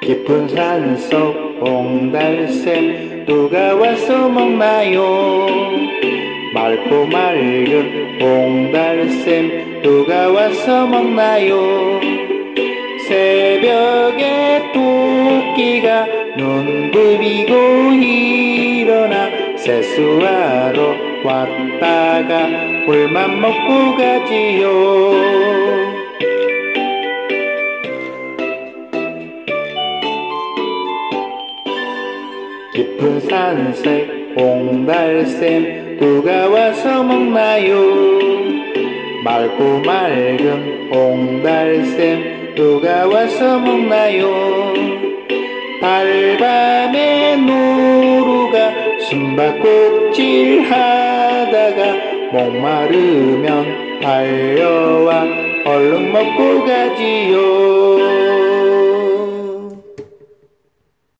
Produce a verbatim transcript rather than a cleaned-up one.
깊은 산속 옹달샘 누가 와서 먹나요? 맑고 맑은 옹달샘 누가 와서 먹나요? 새벽에 토끼가 눈 부비고 일어나 세수하러 왔다가 물만 먹고 가지요. 깊은 산색 옹달샘 누가 와서 먹나요? 맑고 맑은 옹달샘 누가 와서 먹나요? 달밤에 노루가 숨바꼭질 하다가 목마르면 달려와 얼른 먹고 가지요.